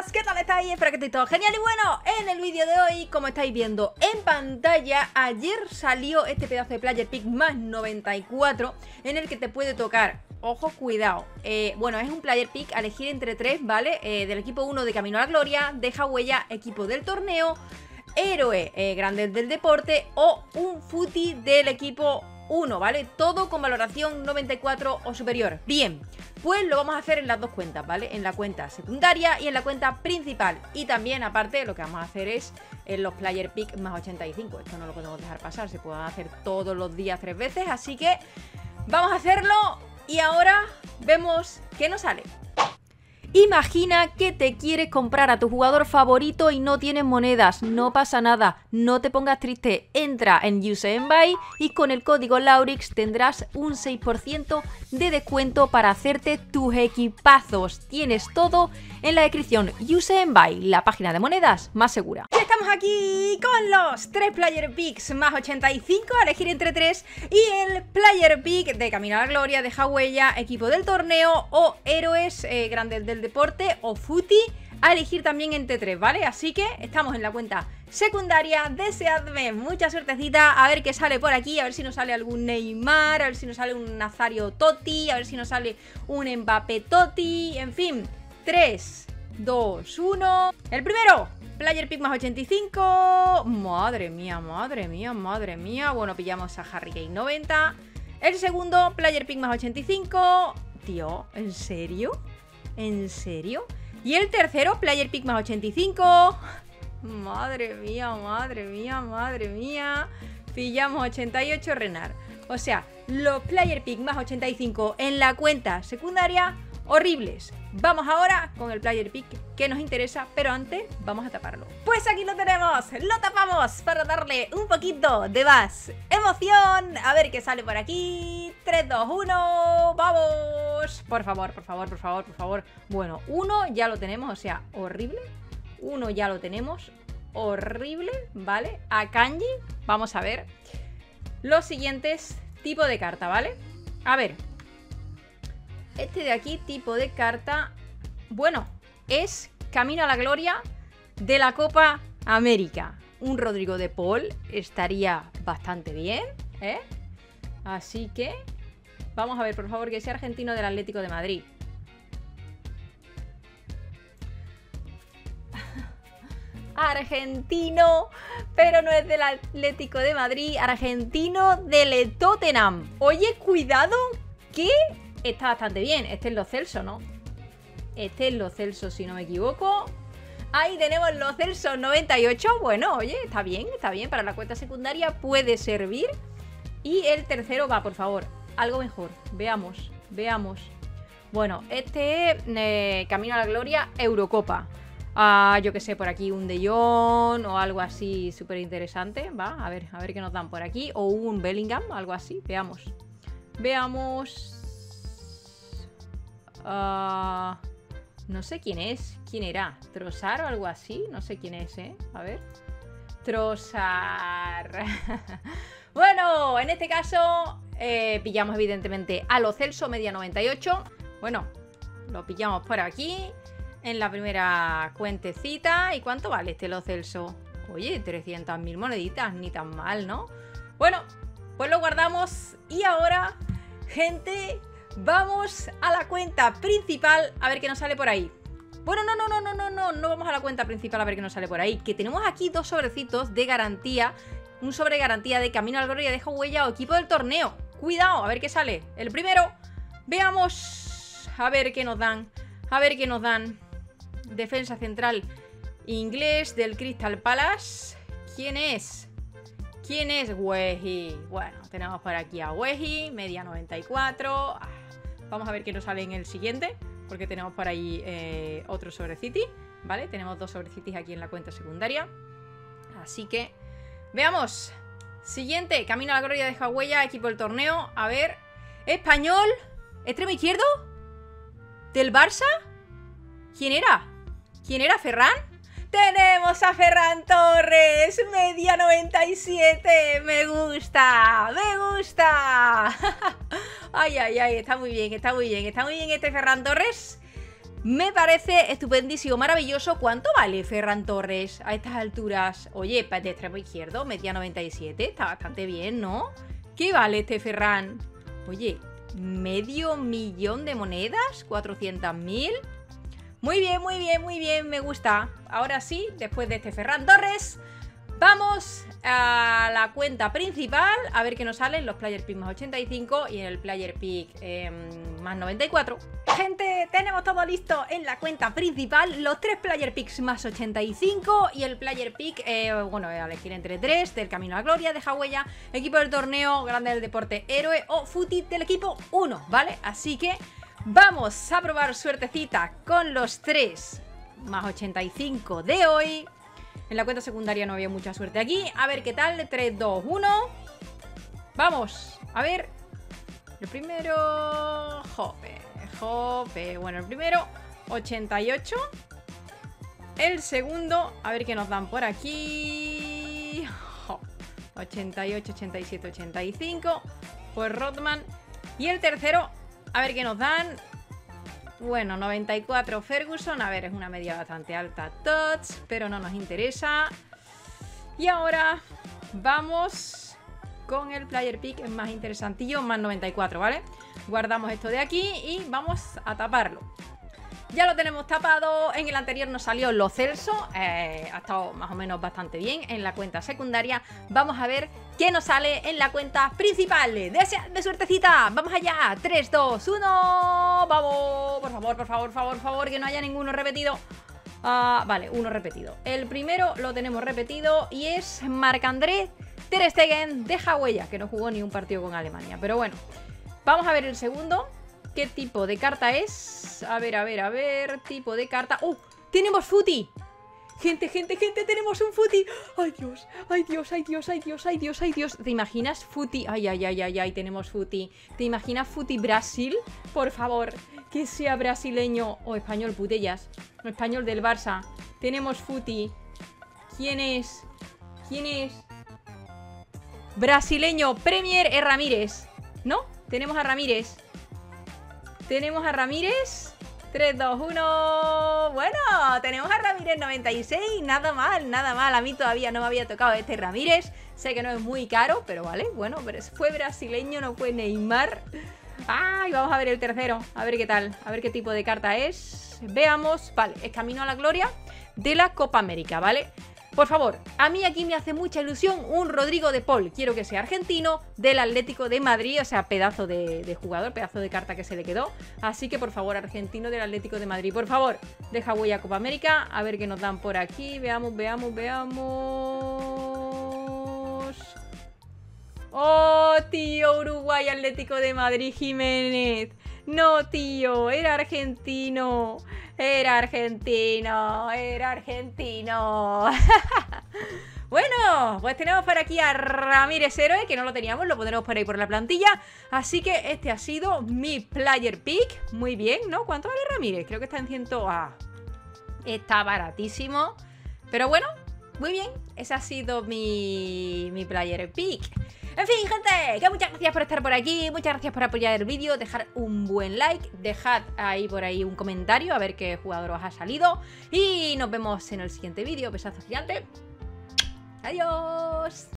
chicos, ¿qué tal estáis? Espero que estéis todos genial. Y bueno, en el vídeo de hoy, como estáis viendo en pantalla, ayer salió este pedazo de Player Pick más 94 en el que te puede tocar, ojo, cuidado, bueno, es un Player Pick a elegir entre tres, ¿vale? Del equipo 1 de Camino a la Gloria, Deja Huella, equipo del torneo, héroe grande del deporte o un footy del equipo 1, ¿vale? Todo con valoración 94 o superior. Bien, pues lo vamos a hacer en las dos cuentas, ¿vale? En la cuenta secundaria y en la cuenta principal. Y también, aparte, lo que vamos a hacer es en los Player Pick más 85. Esto no lo podemos dejar pasar, se puede hacer todos los días 3 veces. Así que vamos a hacerlo y ahora vemos qué nos sale. Imagina que te quieres comprar a tu jugador favorito y no tienes monedas. No pasa nada, no te pongas triste. Entra en Use and Buy y con el código Laurix tendrás un 6% de descuento para hacerte tus equipazos. Tienes todo en la descripción. Use and Buy, la página de monedas más segura. Y estamos aquí con los 3 Player Picks más 85 a elegir entre 3 y el Player Pick de Camino a la Gloria, Deja Huella, equipo del torneo o héroes grandes del deporte o footy a elegir también entre 3, ¿vale? Así que estamos en la cuenta secundaria. Deseadme mucha suertecita, a ver qué sale por aquí, a ver si nos sale algún Neymar, a ver si nos sale un Nazario Totti, a ver si nos sale un Mbappé Totti, en fin. 3, 2, 1. El primero, Player Pick más 85. Madre mía, madre mía, madre mía. Bueno, pillamos a Harry Kane 90. El segundo, Player Pick más 85. Tío, ¿en serio? ¿En serio? Y el tercero, Player Pick más 85. Madre mía, madre mía, madre mía. Pillamos 88 Renard. O sea, los Player Pick más 85 en la cuenta secundaria, horribles. Vamos ahora con el Player Pick que nos interesa, pero antes vamos a taparlo. Pues aquí lo tenemos, lo tapamos para darle un poquito de más emoción. A ver qué sale por aquí. 3, 2, 1, ¡vamos! Por favor, por favor, por favor, por favor. Bueno, uno ya lo tenemos, o sea, horrible. Uno ya lo tenemos, horrible, ¿vale? A Kanji, vamos a ver los siguientes tipos de carta, ¿vale? A ver. Este de aquí, tipo de carta, bueno, es Camino a la Gloria de la Copa América. Un Rodrigo de Paul estaría bastante bien, ¿eh? Así que vamos a ver, por favor, que sea argentino del Atlético de Madrid. Argentino, pero no es del Atlético de Madrid, argentino del Tottenham. Oye, cuidado, que está bastante bien. Este es Lo Celso, ¿no? Este es Lo Celso, si no me equivoco. Ahí tenemos Lo Celso 98. Bueno, oye, está bien, para la cuenta secundaria puede servir. Y el tercero va, por favor, algo mejor. Veamos, veamos. Bueno, este es Camino a la Gloria Eurocopa. Yo que sé, por aquí un De Jong o algo así súper interesante. Va, a ver qué nos dan por aquí. O un Bellingham, algo así. Veamos. Veamos. No sé quién es. ¿Quién era? ¿Trossard o algo así? No sé quién es, ¿eh? A ver. Trossard. Bueno, en este caso pillamos evidentemente a Lo Celso, media 98. Bueno, lo pillamos por aquí en la primera cuentecita. ¿Y cuánto vale este Lo Celso? Oye, 300.000 moneditas, ni tan mal, ¿no? Bueno, pues lo guardamos y ahora, gente, vamos a la cuenta principal a ver qué nos sale por ahí. Bueno, no vamos a la cuenta principal a ver qué nos sale por ahí. Que tenemos aquí dos sobrecitos de garantía. Un sobre garantía de Camino a la Gloria, Deja Huella o equipo del torneo. Cuidado, a ver qué sale. El primero, veamos a ver qué nos dan. A ver qué nos dan. Defensa central inglés del Crystal Palace. ¿Quién es? ¿Quién es? Wehi. Bueno, tenemos por aquí a Wehi, media 94. Vamos a ver qué nos sale en el siguiente, porque tenemos por ahí otro sobre City, ¿vale? Tenemos dos sobre City aquí en la cuenta secundaria. Así que veamos. Siguiente, Camino a la Gloria, Deja Huella, equipo del torneo. A ver, español, extremo izquierdo del Barça. ¿Quién era? ¿Quién era? ¿Ferran? Tenemos a Ferran Torres, media 97, me gusta, me gusta. Ay, ay, ay, está muy bien, está muy bien, está muy bien este Ferran Torres. Me parece estupendísimo, maravilloso. ¿Cuánto vale Ferran Torres a estas alturas? Oye, de extremo izquierdo, metía 97. Está bastante bien, ¿no? ¿Qué vale este Ferran? Oye, $500.000 de monedas, 400.000. Muy bien, muy bien, muy bien, me gusta. Ahora sí, después de este Ferran Torres, vamos a la cuenta principal, a ver qué nos salen los Player Pick más 85 y en el Player Pick más 94. Gente, tenemos todo listo en la cuenta principal, los 3 Player Picks más 85 y el Player Pick, bueno, a elegir entre 3, del Camino a la Gloria, de Huella, equipo del torneo, grande del deporte, héroe o footy del equipo 1, ¿vale? Así que vamos a probar suertecita con los 3 más 85 de hoy. En la cuenta secundaria no había mucha suerte aquí. A ver qué tal. 3, 2, 1. Vamos. A ver. El primero... Jope. Bueno, el primero 88. El segundo... A ver qué nos dan por aquí. 88, 87, 85. Pues Rodman. Y el tercero... A ver qué nos dan... Bueno, 94 Ferguson, a ver, es una media bastante alta Tots, pero no nos interesa. Y ahora vamos con el Player Pick más interesantillo, más 94, ¿vale? Guardamos esto de aquí y vamos a taparlo. Ya lo tenemos tapado, en el anterior nos salió Lo Celso, ha estado más o menos bastante bien en la cuenta secundaria. Vamos a ver qué nos sale en la cuenta principal. ¡De suertecita! ¡Vamos allá! 3, 2, 1, ¡vamos! Por favor, que no haya ninguno repetido. Vale, uno repetido. El primero lo tenemos repetido y es Marc-André Ter Stegen de Huella, que no jugó ni un partido con Alemania. Pero bueno, vamos a ver el segundo. ¿Qué tipo de carta es? A ver, tipo de carta... ¡Oh! ¡Tenemos footy! Gente, tenemos un footy. ¡Ay, Dios! ¿Te imaginas footy? Ay, tenemos footy. ¿Te imaginas footy Brasil? Por favor, que sea brasileño o español, putellas. O español del Barça. Tenemos footy. ¿Quién es? Brasileño, Premier Ramírez. ¿No? Tenemos a Ramírez. 3, 2, 1. Bueno, tenemos a Ramírez 96. Nada mal. A mí todavía no me había tocado este Ramírez. Sé que no es muy caro, pero vale. Bueno, pero fue brasileño, no fue Neymar. Ay, vamos a ver el tercero. A ver qué tal. A ver qué tipo de carta es. Veamos. Vale, es Camino a la Gloria de la Copa América, ¿vale? Por favor, a mí aquí me hace mucha ilusión un Rodrigo de Paul. Quiero que sea argentino, del Atlético de Madrid. O sea, pedazo de jugador, pedazo de carta que se le quedó. Así que, por favor, argentino del Atlético de Madrid. Por favor, deja huella Copa América. A ver qué nos dan por aquí. Veamos. ¡Oh, tío! Uruguay, Atlético de Madrid, Jiménez. No, tío, era argentino. Bueno, pues tenemos por aquí a Ramírez Héroe, que no lo teníamos, lo pondremos por ahí por la plantilla. Así que este ha sido mi Player Pick. Muy bien, ¿no? ¿Cuánto vale Ramírez? Creo que está en 100... está baratísimo. Pero bueno, muy bien. Ese ha sido mi Player Pick. En fin, gente, que muchas gracias por estar por aquí, muchas gracias por apoyar el vídeo, dejar un buen like, dejad ahí por ahí un comentario a ver qué jugador os ha salido y nos vemos en el siguiente vídeo. Besazo gigante. Adiós.